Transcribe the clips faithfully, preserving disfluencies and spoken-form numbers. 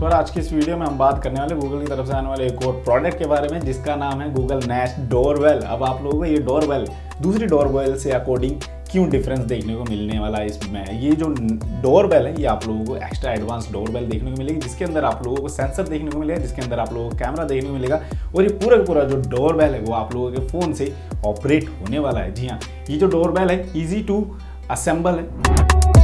तो आज की इस वीडियो में हम बात करने वाले गूगल की तरफ से आने वाले एक और प्रोडक्ट के बारे में जिसका नाम है गूगल नेस्ट डोरबेल। अब आप लोगों को ये डोरबेल दूसरी डोरबेल से अकॉर्डिंग क्यों डिफरेंस देखने को मिलने वाला है इसमें। ये जो डोरबेल है ये आप लोगों को एक्स्ट्रा एडवांस डोरबेल देखने को मिलेगी, जिसके अंदर आप लोगों को सेंसर देखने को मिलेगा, जिसके अंदर आप लोगों को कैमरा देखने को मिलेगा और ये पूरा का पूरा जो डोरबेल है वो आप लोगों के फ़ोन से ऑपरेट होने वाला है। जी हाँ, ये जो डोरबेल है ईजी टू असेंबल है।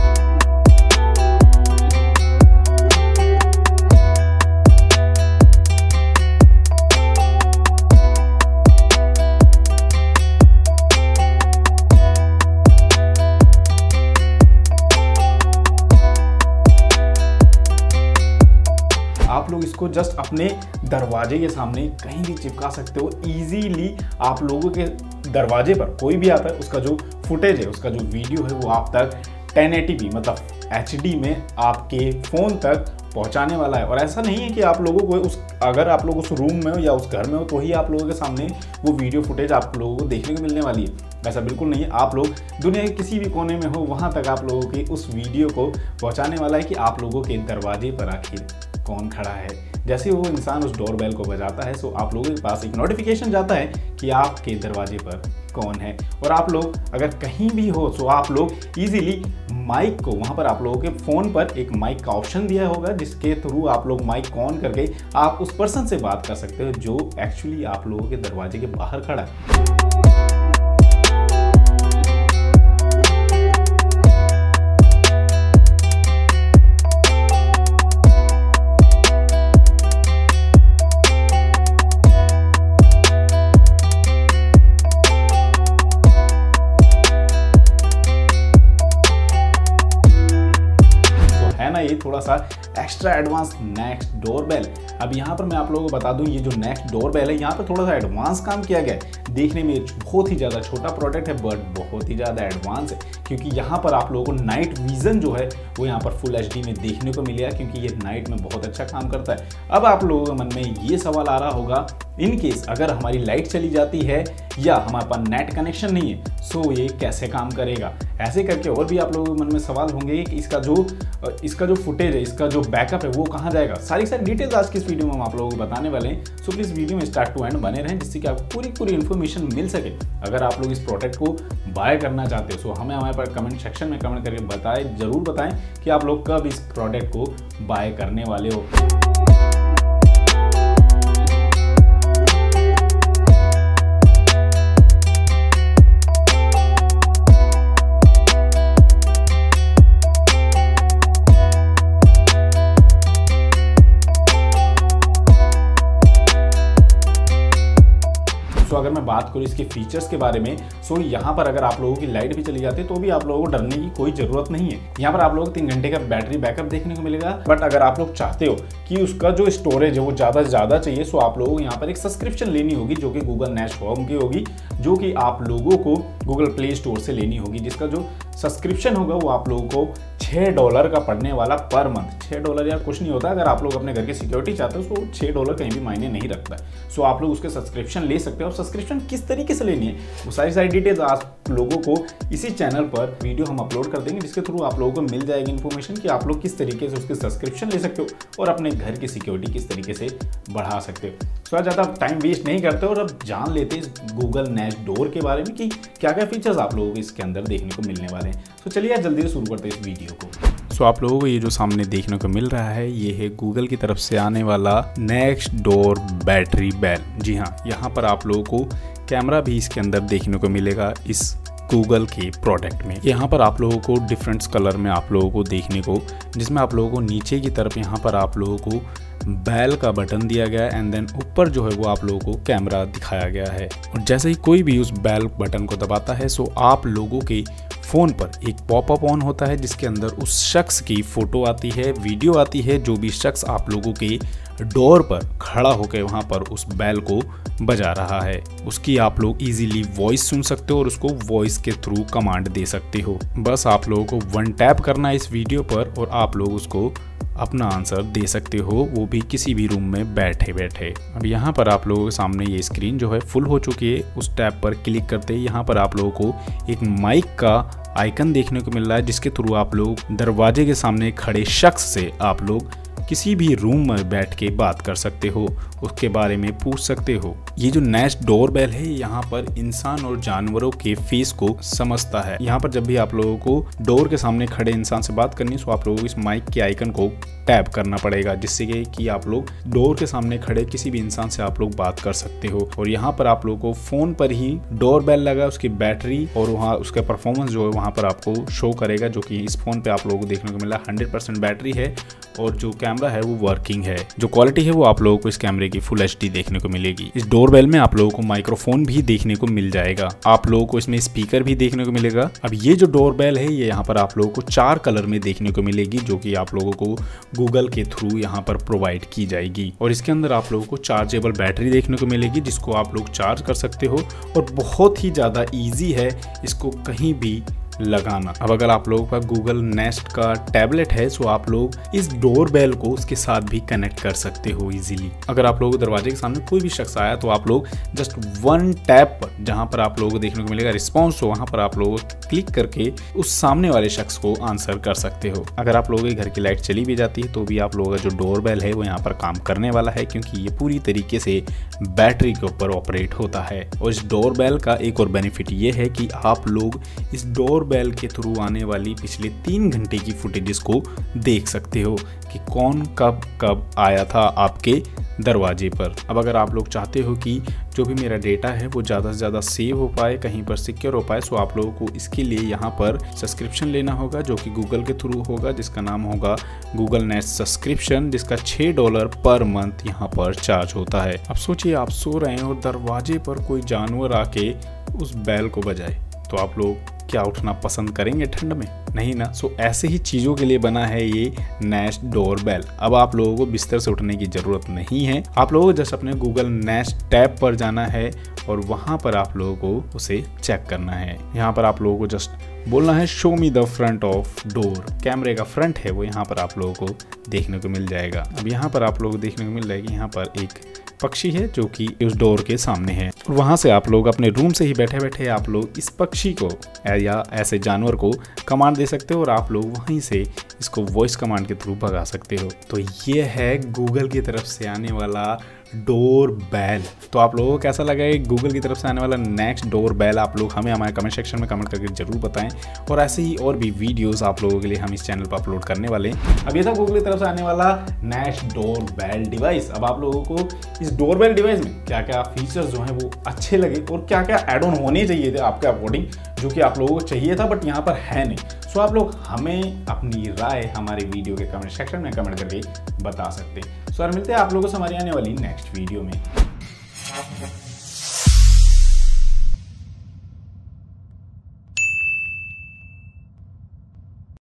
आप लोग इसको जस्ट अपने दरवाजे के सामने कहीं भी चिपका सकते हो इजीली। आप लोगों के दरवाजे पर कोई भी आता है उसका जो फुटेज है, उसका जो वीडियो है वो आप तक टेन एटी पी मतलब एच डी में आपके फ़ोन तक पहुंचाने वाला है। और ऐसा नहीं है कि आप लोगों को उस अगर आप लोग उस रूम में हो या उस घर में हो तो ही आप लोगों के सामने वो वीडियो फुटेज आप लोगों को देखने को मिलने वाली है। ऐसा बिल्कुल नहीं है। आप लोग दुनिया के किसी भी कोने में हो वहाँ तक आप लोगों की उस वीडियो को पहुँचाने वाला है कि आप लोगों के दरवाजे पर आखिर कौन खड़ा है। जैसे वो इंसान उस डोरबेल को बजाता है सो आप लोगों के पास एक नोटिफिकेशन जाता है कि आपके दरवाजे पर कौन है। और आप लोग अगर कहीं भी हो तो आप लोग इजीली माइक को वहाँ पर आप लोगों के फ़ोन पर एक माइक का ऑप्शन दिया होगा जिसके थ्रू आप लोग माइक ऑन करके आप उस पर्सन से बात कर सकते हो जो एक्चुअली आप लोगों के दरवाजे के बाहर खड़ा है। ये थोड़ा सा एक्स्ट्रा एडवांस नेक्स्ट डोरबेल। अब यहाँ पर मैं आप लोगों को बता दूँ, ये जो नेक्स्ट डोरबेल है यहाँ पर थोड़ा सा एडवांस काम किया गया है। देखने में बहुत ही ज़्यादा छोटा प्रोडक्ट है बट बहुत ही ज़्यादा एडवांस है, क्योंकि यहाँ पर आप लोगों को नाइट विजन जो है वो यहाँ पर फुल एच डी में देखने को मिलेगा, क्योंकि ये नाइट में बहुत अच्छा काम करता है। अब आप लोगों के मन में ये सवाल आ रहा होगा, इन केस अगर हमारी लाइट चली जाती है या हमारे पास नेट कनेक्शन नहीं है सो ये कैसे काम करेगा। ऐसे करके और भी आप लोगों के मन में सवाल होंगे कि इसका जो इसका जो फुटेज है, इसका जो बैकअप है वो कहाँ जाएगा। सारी सारी डिटेल्स आज की इस वीडियो में हम आप लोगों को बताने वाले हैं। सो प्लीज़ वीडियो में स्टार्ट टू एंड बने रहें जिससे कि आपको पूरी पूरी इन्फॉर्मेशन मिल सके। अगर आप लोग इस प्रोडक्ट को बाय करना चाहते हो सो हमें हमारे पास कमेंट सेक्शन में कमेंट करके बताएं, जरूर बताएं कि आप लोग कब इस प्रोडक्ट को बाय करने वाले हो। तो अगर मैं बात करूँ इसके फीचर्स के बारे में, सो यहाँ पर अगर आप लोगों की लाइट भी चली जाती है तो भी आप लोगों को डरने की कोई ज़रूरत नहीं है। यहाँ पर आप लोगों को तीन घंटे का बैटरी बैकअप देखने को मिलेगा। बट अगर आप लोग चाहते हो कि उसका जो स्टोरेज है वो ज़्यादा से ज़्यादा चाहिए सो आप लोगों को यहाँ पर एक सब्सक्रिप्शन लेनी होगी जो कि गूगल नेस्ट होम की होगी, जो कि आप लोगों को गूगल प्ले स्टोर से लेनी होगी, जिसका जो सब्सक्रिप्शन होगा वो आप लोगों को छः डॉलर का पड़ने वाला पर मंथ। छः डॉलर यार कुछ नहीं होता। अगर आप लोग अपने घर की सिक्योरिटी चाहते हो तो छः डॉलर कहीं भी मायने नहीं रखता है। सो आप लोग उसके सब्सक्रिप्शन ले सकते हो। और सब्सक्रिप्शन किस तरीके से लेनी है वो सारी सारी डिटेल्स आप लोगों को इसी चैनल पर वीडियो हम अपलोड कर देंगे, जिसके थ्रू आप लोगों को मिल जाएगी इन्फॉर्मेशन कि आप लोग किस तरीके से उसके सब्सक्रिप्शन ले सकते हो और अपने घर की सिक्योरिटी किस तरीके से बढ़ा सकते हो। सो आज ज़्यादा टाइम वेस्ट नहीं करते और अब जान लेते हैं इस गूगल नेस्ट डोर के बारे में कि क्या क्या फीचर्स आप लोगों को इसके अंदर देखने को मिलने वाले हैं। तो चलिए आज जल्दी से शुरू करते हैं इस वीडियो को। सो आप लोगों को ये जो सामने देखने को मिल रहा है ये है गूगल की तरफ से आने वाला नेक्स्ट डोर बैटरी बेल। जी हाँ, यहाँ पर आप लोगों को कैमरा भी इसके अंदर देखने को मिलेगा इस गूगल के प्रोडक्ट में। यहाँ पर आप लोगों को डिफरेंट कलर में आप लोगों को देखने को, जिसमें आप लोगों को नीचे की तरफ यहाँ पर आप लोगों को बेल का बटन दिया गया है एंड देन ऊपर जो है वो आप लोगों को कैमरा दिखाया गया है। और जैसे ही कोई भी उस बेल बटन को दबाता है सो आप लोगों के फ़ोन पर एक पॉपअप ऑन होता है जिसके अंदर उस शख्स की फ़ोटो आती है, वीडियो आती है, जो भी शख्स आप लोगों के डोर पर खड़ा होकर वहाँ पर उस बेल को बजा रहा है। उसकी आप लोग इजीली वॉइस सुन सकते हो और उसको वॉइस के थ्रू कमांड दे सकते हो। बस आप लोगों को वन टैप करना है इस वीडियो पर और आप लोग उसको अपना आंसर दे सकते हो, वो भी किसी भी रूम में बैठे बैठे। अब यहाँ पर आप लोगों के सामने ये स्क्रीन जो है फुल हो चुकी है। उस टैब पर क्लिक करते ही यहाँ पर आप लोगों को एक माइक का आइकन देखने को मिल रहा है जिसके थ्रू आप लोग दरवाजे के सामने खड़े शख्स से आप लोग किसी भी रूम में बैठ के बात कर सकते हो, उसके बारे में पूछ सकते हो। ये जो नेस्ट डोरबेल है यहाँ पर इंसान और जानवरों के फेस को समझता है। यहाँ पर जब भी आप लोगों को डोर के सामने खड़े इंसान से बात करनी है तो आप लोगों को इस माइक के आइकन को टैप करना पड़ेगा, जिससे कि आप लोग डोर के सामने खड़े किसी भी इंसान से आप लोग बात कर सकते हो। और यहाँ पर आप लोगों को फोन पर ही डोरबेल लगा, उसकी बैटरी और वहाँ उसका परफॉर्मेंस जो है वहाँ पर आपको शो करेगा, जो कि इस फोन पे आप लोगों को देखने को मिला। हंड्रेड परसेंट बैटरी है और जो कैमरा है वो वर्किंग है। जो क्वालिटी है वो आप लोगों को इस कैमरे की फुल एच डी देखने को मिलेगी। इस डोरबेल में आप लोगों को माइक्रोफोन भी देखने को मिल जाएगा। आप लोगों को इसमें स्पीकर भी देखने को मिलेगा। अब ये जो डोरबेल है ये यहाँ पर आप लोगों को चार कलर में देखने को मिलेगी, जो कि आप लोगों को गूगल के थ्रू यहाँ पर प्रोवाइड की जाएगी। और इसके अंदर आप लोगों को चार्जेबल बैटरी देखने को मिलेगी, जिसको आप लोग चार्ज कर सकते हो और बहुत ही ज़्यादा ईजी है इसको कहीं भी लगाना। अब अगर आप लोगों का गूगल नेस्ट का टैबलेट है तो आप लोग इस डोरबेल को उसके साथ भी कनेक्ट कर सकते हो इजीली। अगर आप लोगों को दरवाजे के सामने कोई भी शख्स आया तो आप लोग जस्ट वन टैप पर, जहां पर आप लोगों को देखने को मिलेगा रिस्पॉन्स, हो वहां पर आप लोग क्लिक करके उस सामने वाले शख्स को आंसर कर सकते हो। अगर आप लोगों के घर की लाइट चली भी जाती है तो भी आप लोगों का जो डोरबेल है वो यहाँ पर काम करने वाला है, क्योंकि ये पूरी तरीके से बैटरी के ऊपर ऑपरेट होता है। और इस डोरबेल का एक और बेनिफिट ये है कि आप लोग इस डोर बेल के थ्रू आने वाली पिछले तीन घंटे की फुटेजेस को देख सकते हो कि कौन कब कब आया था आपके दरवाजे पर। अब अगर आप लोग चाहते हो कि जो भी मेरा डेटा है वो ज़्यादा से ज़्यादा सेव हो पाए, कहीं पर सिक्योर हो पाए, तो आप लोगों को इसके लिए यहाँ पर सब्सक्रिप्शन लेना होगा, जो कि गूगल के थ्रू होगा, जिसका नाम होगा गूगल नेस्ट सब्सक्रिप्शन, जिसका छः डॉलर पर मंथ यहाँ पर चार्ज होता है। अब सोचिए आप सो रहे हैं और दरवाजे पर कोई जानवर आके उस बैल को बजाए, तो आप लोग क्या उठना पसंद करेंगे ठंड में? नहीं ना। सो ऐसे ही चीज़ों के लिए बना है ये नेस्ट डोरबेल। अब आप लोगों को बिस्तर से उठने की ज़रूरत नहीं है। आप लोगों को जस्ट अपने गूगल नेस्ट टैब पर जाना है और वहाँ पर आप लोगों को उसे चेक करना है। यहाँ पर आप लोगों को जस्ट बोलना है show me the front of door. कैमरे का फ्रंट है वो यहाँ पर आप लोगों को देखने को मिल जाएगा। अब यहाँ पर आप लोगों को देखने को मिल रहा है कि यहाँ पर एक पक्षी है जो कि उस डोर के सामने है। और वहाँ से आप लोग अपने रूम से ही बैठे बैठे आप लोग इस पक्षी को या ऐसे जानवर को कमांड दे सकते हो और आप लोग वहीं से इसको वॉइस कमांड के थ्रू भगा सकते हो। तो ये है गूगल की तरफ से आने वाला डोरबेल। तो आप लोगों को कैसा लगा ये गूगल की तरफ से आने वाला नेक्स्ट डोरबेल? आप लोग हमें हमारे कमेंट सेक्शन में कमेंट करके जरूर बताएं। और ऐसे ही और भी वीडियोस आप लोगों के लिए हम इस चैनल पर अपलोड करने वाले हैं। अब ये था गूगल की तरफ से आने वाला नेक्स्ट डोरबेल डिवाइस। अब आप लोगों को इस डोरबेल डिवाइस में क्या क्या फीचर्स जो हैं वो अच्छे लगे और क्या क्या एड ऑन होने चाहिए थे आपके अकॉर्डिंग, जो कि आप लोगों को चाहिए था बट यहाँ पर है नहीं, सो आप लोग हमें अपनी राय हमारे वीडियो के कमेंट सेक्शन में कमेंट करके बता सकते हैं। सो यार मिलते हैं आप लोगों से हमारी आने वाली नेक्स्ट वीडियो में।